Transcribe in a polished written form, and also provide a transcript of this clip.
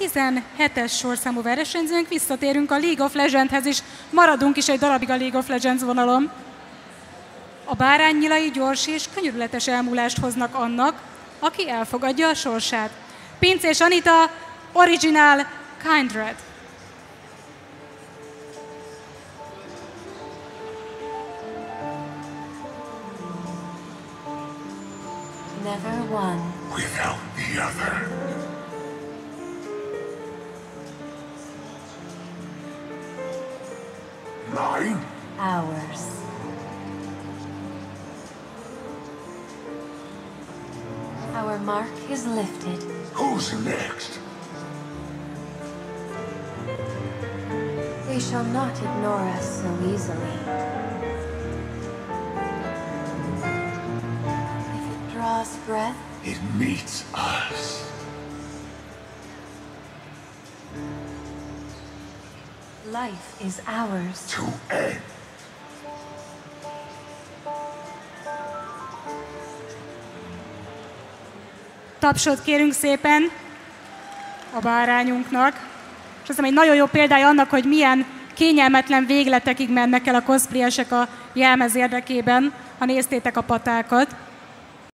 17-es sorszámú versenyzőnk, visszatérünk a League of Legendhez, és maradunk is egy darabig a League of Legends vonalon. A báránynyilai gyors és könyörületes elmúlást hoznak annak, aki elfogadja a sorsát. Pincés Anita, Original Kindred. Never one without the other. Mine? Ours. Our mark is lifted. Who's next? They shall not ignore us so easily. If it draws breath, it meets us. Life is ours. To end. Tapsot kérünk szépen a bárányunknak. És azt hiszem, egy nagyon jó példája annak, hogy milyen kényelmetlen végletekig mennek el a cosplayesek a jelmez érdekében, ha néztétek a patákat.